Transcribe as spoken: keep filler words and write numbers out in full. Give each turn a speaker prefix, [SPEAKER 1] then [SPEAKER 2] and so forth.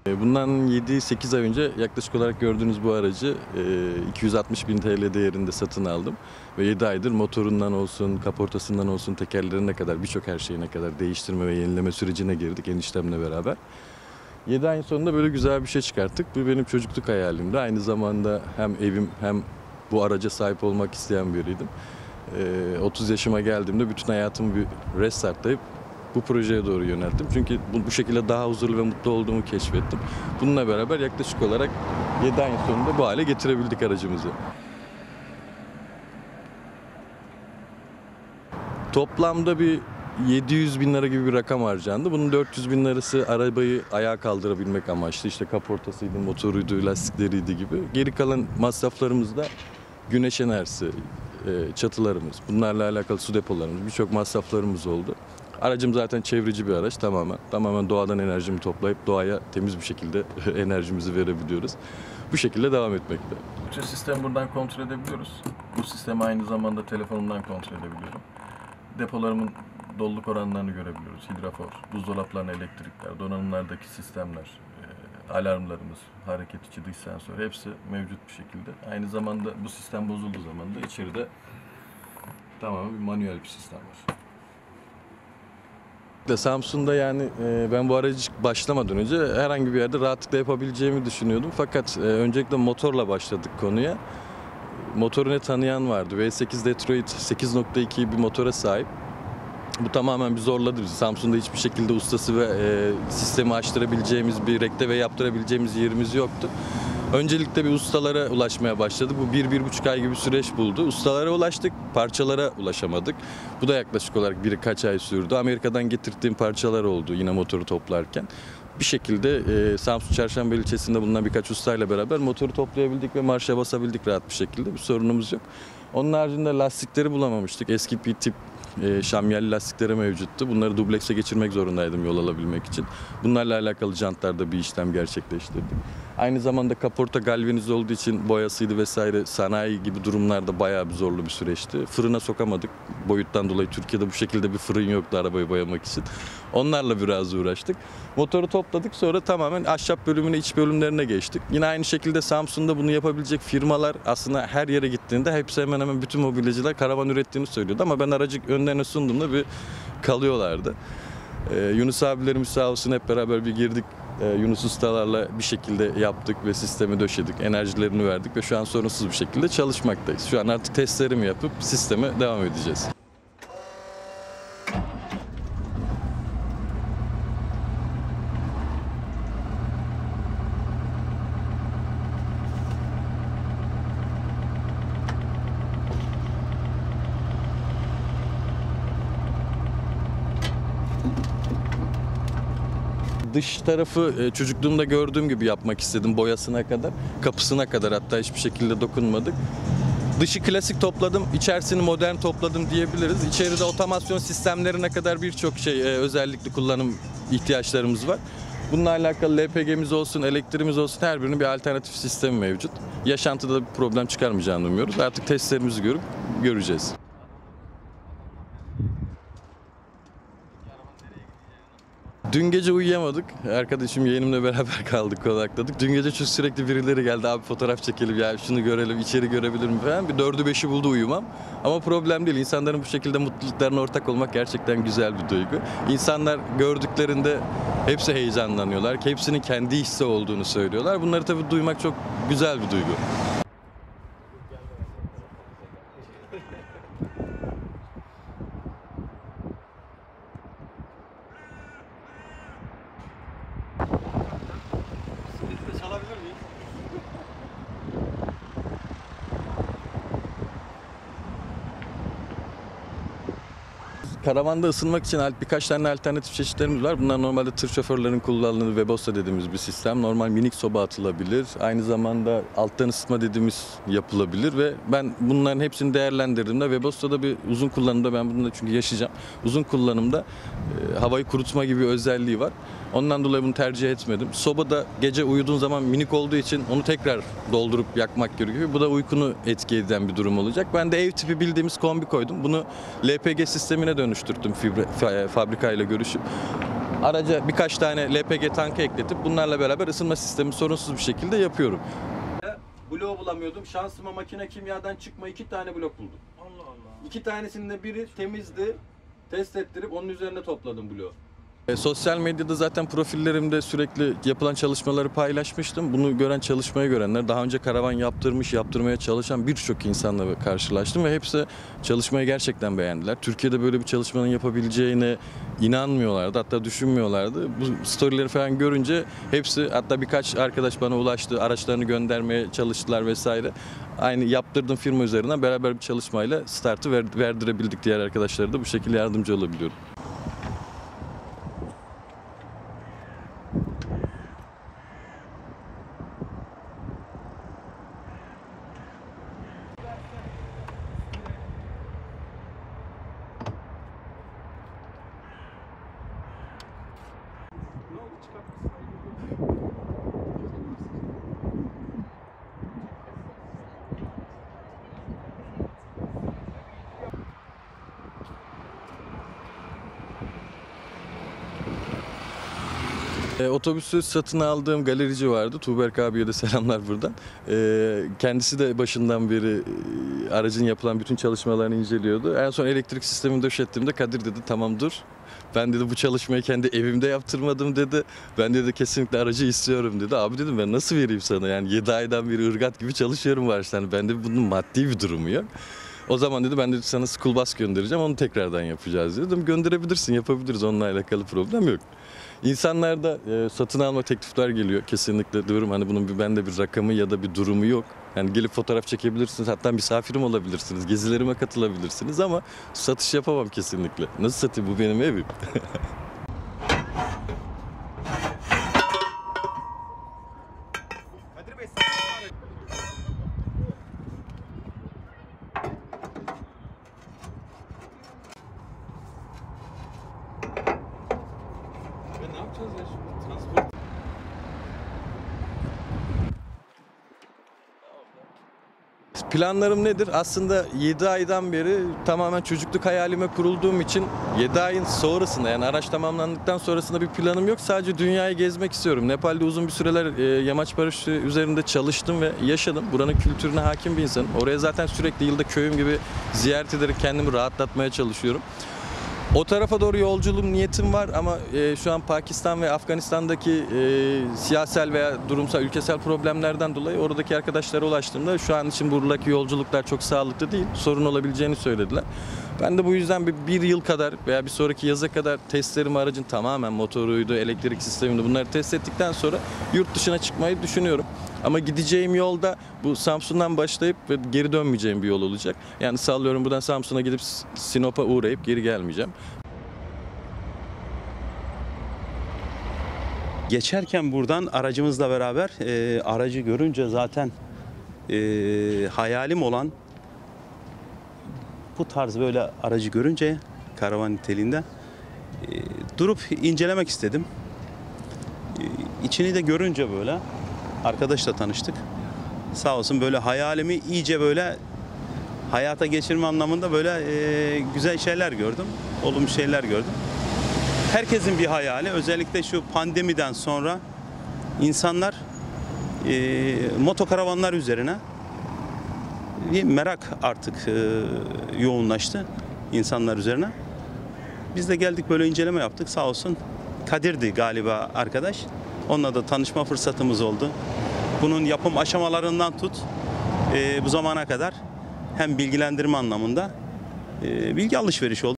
[SPEAKER 1] Bundan yedi sekiz ay önce yaklaşık olarak gördüğünüz bu aracı iki yüz altmış bin T L değerinde satın aldım. Ve yedi aydır motorundan olsun, kaportasından olsun, tekerlerine kadar birçok her şeyine kadar değiştirme ve yenileme sürecine girdik eniştemle beraber. yedi ayın sonunda böyle güzel bir şey çıkarttık. Bu benim çocukluk hayalimdi. Aynı zamanda hem evim hem bu araca sahip olmak isteyen biriydim. otuz yaşıma geldiğimde bütün hayatımı bir restartlayıp bu projeye doğru yönelttim. Çünkü bu, bu şekilde daha huzurlu ve mutlu olduğumu keşfettim. Bununla beraber yaklaşık olarak yedi ayın sonunda bu hale getirebildik aracımızı. Toplamda bir yedi yüz bin lira gibi bir rakam harcandı. Bunun dört yüz bin lirası arabayı ayağa kaldırabilmek amaçlı. İşte kaportasıydı, motoruydu, lastikleriydi gibi. Geri kalan masraflarımız da güneş enerjisi, çatılarımız, bunlarla alakalı su depolarımız, birçok masraflarımız oldu. Aracım zaten çevreci bir araç tamamen. Tamamen doğadan enerjimi toplayıp doğaya temiz bir şekilde enerjimizi verebiliyoruz. Bu şekilde devam etmekte.
[SPEAKER 2] Bütün sistemi buradan kontrol edebiliyoruz. Bu sistemi aynı zamanda telefonumdan kontrol edebiliyorum. Depolarımın doluluk oranlarını görebiliyoruz. Hidrafor, buzdolaplarının elektrikler, donanımlardaki sistemler, alarmlarımız, hareket içi dış sensör hepsi mevcut bir şekilde. Aynı zamanda bu sistem bozulduğu zaman da içeride tamamen bir manuel bir sistem var.
[SPEAKER 1] Samsun'da yani ben bu aracı başlamadan önce herhangi bir yerde rahatlıkla yapabileceğimi düşünüyordum. Fakat öncelikle motorla başladık konuya. Motoru ne tanıyan vardı. V sekiz Detroit sekiz nokta iki bir motora sahip. Bu tamamen bir zorladı bizi. Samsun'da hiçbir şekilde ustası ve e, sistemi açtırabileceğimiz bir rekte ve yaptırabileceğimiz yerimiz yoktu. Öncelikle bir ustalara ulaşmaya başladık. Bu bir, bir buçuk ay gibi süreç buldu. Ustalara ulaştık, parçalara ulaşamadık. Bu da yaklaşık olarak birkaç ay sürdü. Amerika'dan getirdiğim parçalar oldu yine motoru toplarken. Bir şekilde e, Samsun Çarşambeli ilçesinde bulunan birkaç ustayla beraber motoru toplayabildik ve marşa basabildik rahat bir şekilde. Bir sorunumuz yok. Onun haricinde lastikleri bulamamıştık. Eski bir tip e, şamyelli lastikleri mevcuttu. Bunları dublekse geçirmek zorundaydım yol alabilmek için. Bunlarla alakalı jantlarda bir işlem gerçekleştirdik. Aynı zamanda kaporta galvanize olduğu için boyasıydı vesaire sanayi gibi durumlarda bayağı bir zorlu bir süreçti. Fırına sokamadık. Boyuttan dolayı Türkiye'de bu şekilde bir fırın yoktu arabayı boyamak için. Onlarla biraz uğraştık. Motoru topladık, sonra tamamen ahşap bölümüne, iç bölümlerine geçtik. Yine aynı şekilde Samsun'da bunu yapabilecek firmalar aslında her yere gittiğinde hepsi hemen hemen bütün mobilyacılar karavan ürettiğini söylüyordu. Ama ben aracı önlerine sunduğumda bir kalıyorlardı. Ee, Yunus abilerimiz sağ olsun hep beraber bir girdik. Ee, Yunus ustalarla bir şekilde yaptık ve sistemi döşedik, enerjilerini verdik ve şu an sorunsuz bir şekilde çalışmaktayız. Şu an artık testlerimi yapıp sisteme devam edeceğiz. Dış tarafı çocukluğumda gördüğüm gibi yapmak istedim, boyasına kadar, kapısına kadar, hatta hiçbir şekilde dokunmadık. Dışı klasik topladım, içerisini modern topladım diyebiliriz. İçeride otomasyon sistemlerine kadar birçok şey, özellikli kullanım ihtiyaçlarımız var. Bununla alakalı L P G'miz olsun, elektriğimiz olsun, her birinin bir alternatif sistemi mevcut. Yaşantıda bir problem çıkarmayacağını umuyoruz. Artık testlerimizi görüp göreceğiz. Dün gece uyuyamadık. Arkadaşım yeğenimle beraber kaldık, konakladık. Dün gece çok sürekli birileri geldi. Abi fotoğraf çekelim ya, şunu görelim, içeri görebilir mi falan. Bir dördü beşi buldu uyumam. Ama problem değil. İnsanların bu şekilde mutluluklarına ortak olmak gerçekten güzel bir duygu. İnsanlar gördüklerinde hepsi heyecanlanıyorlar. Hepsinin kendi hissi olduğunu söylüyorlar. Bunları tabii duymak çok güzel bir duygu.
[SPEAKER 3] Çalabilir miyim?
[SPEAKER 1] Karavanda ısınmak için birkaç tane alternatif çeşitlerimiz var. Bunlar normalde tır şoförlerinin kullandığı Webosta dediğimiz bir sistem. Normal minik soba atılabilir. Aynı zamanda alttan ısıtma dediğimiz yapılabilir ve ben bunların hepsini değerlendirdiğimde Webosta'da bir uzun kullanımda, ben bunu da çünkü yaşayacağım. Uzun kullanımda e, havayı kurutma gibi bir özelliği var. Ondan dolayı bunu tercih etmedim. Sobada gece uyuduğun zaman minik olduğu için onu tekrar doldurup yakmak gerekiyor. Bu da uykunu etki eden bir durum olacak. Ben de ev tipi bildiğimiz kombi koydum. Bunu L P G sistemine dönüştürdüm fabrikayla görüşüp. Araca birkaç tane L P G tankı ekletip bunlarla beraber ısınma sistemi sorunsuz bir şekilde yapıyorum. Bloğu bulamıyordum. Şansıma makine kimyadan çıkma iki tane blok buldum.
[SPEAKER 3] Allah Allah.
[SPEAKER 1] İki tanesinin de biri temizdi. Test ettirip onun üzerine topladım bloğu. E, sosyal medyada zaten profillerimde sürekli yapılan çalışmaları paylaşmıştım. Bunu gören, çalışmayı görenler, daha önce karavan yaptırmış, yaptırmaya çalışan birçok insanla karşılaştım ve hepsi çalışmayı gerçekten beğendiler. Türkiye'de böyle bir çalışmanın yapabileceğine inanmıyorlardı, hatta düşünmüyorlardı. Bu storyleri falan görünce hepsi, hatta birkaç arkadaş bana ulaştı, araçlarını göndermeye çalıştılar vesaire. Aynı yaptırdığım firma üzerinden beraber bir çalışmayla startı verdirebildik, diğer arkadaşlara da bu şekilde yardımcı olabiliyorum. E, otobüsü satın aldığım galerici vardı. Tuğberk abiye de selamlar buradan. E, kendisi de başından beri e, aracın yapılan bütün çalışmalarını inceliyordu. En son elektrik sistemini döşettiğimde Kadir dedi tamam dur. Ben dedi bu çalışmayı kendi evimde yaptırmadım dedi. Ben dedi kesinlikle aracı istiyorum dedi. Abi dedim ben nasıl vereyim sana, yani yedi aydan beri ırgat gibi çalışıyorum var işte. Ben de bunun maddi bir durumu yok. O zaman dedi ben de sana school bus göndereceğim, onu tekrardan yapacağız dedim. Gönderebilirsin, yapabiliriz, onunla alakalı problem yok. İnsanlarda e, satın alma teklifler geliyor kesinlikle, diyorum hani bunun bir bende bir rakamı ya da bir durumu yok. Yani gelip fotoğraf çekebilirsiniz, hatta misafirim olabilirsiniz, gezilerime katılabilirsiniz ama satış yapamam kesinlikle. Nasıl satayım, bu benim evim.
[SPEAKER 3] Kadir Bey,
[SPEAKER 1] Ne yapacağız ya şimdi? Transport. Planlarım nedir? Aslında yedi aydan beri tamamen çocukluk hayalime kurulduğum için yedi ayın sonrasında, yani araç tamamlandıktan sonrasında bir planım yok. Sadece dünyayı gezmek istiyorum. Nepal'de uzun bir süreler e, yamaç paraşütü üzerinde çalıştım ve yaşadım. Buranın kültürüne hakim bir insanım. Oraya zaten sürekli yılda köyüm gibi ziyaret ederek kendimi rahatlatmaya çalışıyorum. O tarafa doğru yolculuğum, niyetim var ama e, şu an Pakistan ve Afganistan'daki e, siyasal veya durumsal, ülkesel problemlerden dolayı oradaki arkadaşlara ulaştığımda şu an için buradaki yolculuklar çok sağlıklı değil, sorun olabileceğini söylediler. Ben de bu yüzden bir, bir yıl kadar veya bir sonraki yaza kadar testlerimi, aracın tamamen motoruydu, elektrik sistemini, bunları test ettikten sonra yurt dışına çıkmayı düşünüyorum. Ama gideceğim yolda bu Samsun'dan başlayıp ve geri dönmeyeceğim bir yol olacak. Yani sallıyorum, buradan Samsun'a gidip Sinop'a uğrayıp geri gelmeyeceğim.
[SPEAKER 4] Geçerken buradan aracımızla beraber e, aracı görünce zaten e, hayalim olan bu tarz böyle aracı görünce karavan niteliğinde e, durup incelemek istedim. E, içini de görünce böyle arkadaşla tanıştık. Sağ olsun böyle hayalimi iyice böyle hayata geçirme anlamında böyle e, güzel şeyler gördüm. Olumlu şeyler gördüm. Herkesin bir hayali, özellikle şu pandemiden sonra insanlar e, motokaravanlar üzerine bir merak artık e, yoğunlaştı insanlar üzerine. Biz de geldik, böyle inceleme yaptık. Sağ olsun Kadir'di galiba arkadaş. Onunla da tanışma fırsatımız oldu. Bunun yapım aşamalarından tut e, bu zamana kadar hem bilgilendirme anlamında e, bilgi alışverişi oldu.